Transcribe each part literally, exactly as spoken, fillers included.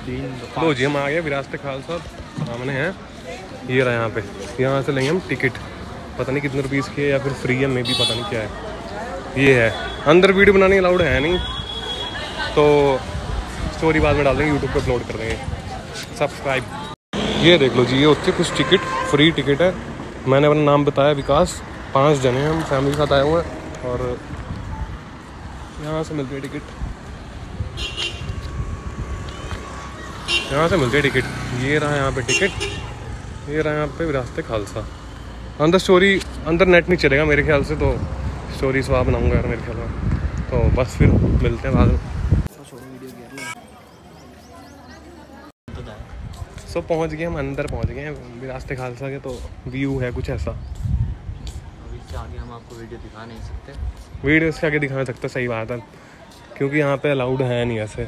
लो जी हम आ गए विरासत खालसा सामने हैं। ये रहा यहाँ पे, यहाँ से लेंगे हम टिकट, पता नहीं कितने रुपीज़ की है या फिर फ्री है, मे भी पता नहीं क्या है। ये है अंदर, वीडियो बनानी अलाउड है नहीं, तो स्टोरी बाद में डाल देंगे, यूट्यूब पे अपलोड कर देंगे। सब्सक्राइब। ये देख लो जी, ये होती है कुछ टिकट, फ्री टिकट है। मैंने अपना नाम बताया विकास, पाँच जने हैं हम, फैमिली के साथ आए हुए हैं, और यहाँ से मिलती है टिकट, यहाँ से मिलती है टिकट। ये रहा यहाँ पे टिकट, ये रहा यहाँ पे विरासत खालसा। अंदर स्टोरी, अंदर नेट नहीं चलेगा मेरे ख्याल से, तो स्टोरी स्वाब बनाऊंगा यार मेरे ख्याल में। तो बस फिर मिलते हैं बाद में। सो so, पहुँच गए हम, अंदर पहुँच गए हैं विरासत खालसा के। तो व्यू है कुछ ऐसा। अभी इससे आगे हम आपको वीडियो दिखा नहीं सकते, वीडियो से आगे दिखा सकते, सही बात है, क्योंकि यहाँ पे अलाउड है नहीं ऐसे।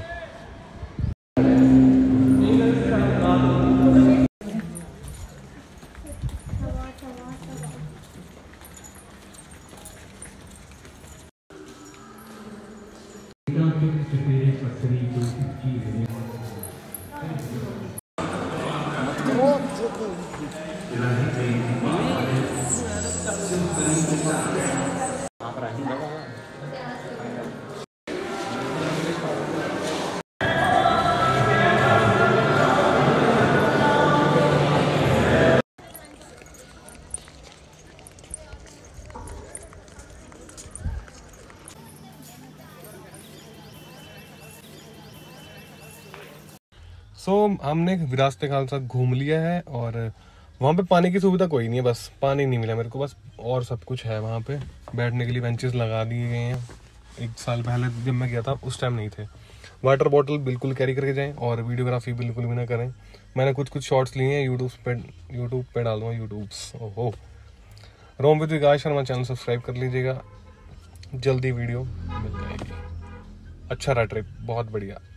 सो so, हमने विरासत खालसा घूम लिया है, और वहाँ पे पानी की सुविधा कोई नहीं है, बस पानी नहीं मिला मेरे को बस, और सब कुछ है वहाँ पे। बैठने के लिए बेंचेस लगा दिए गए हैं, एक साल पहले जब मैं गया था उस टाइम नहीं थे। वाटर बॉटल बिल्कुल कैरी करके जाएं, और वीडियोग्राफी बिल्कुल भी ना करें। मैंने कुछ कुछ शॉर्ट्स लिए हैं, यूट्यूब पे यूट्यूब पे डाल दूँगा, यूट्यूब ओहो रोम with Vikas Sharma channel subscribe कर लीजिएगा, जल्दी वीडियो मिल जाएगी। अच्छा रहा ट्रिप, बहुत बढ़िया।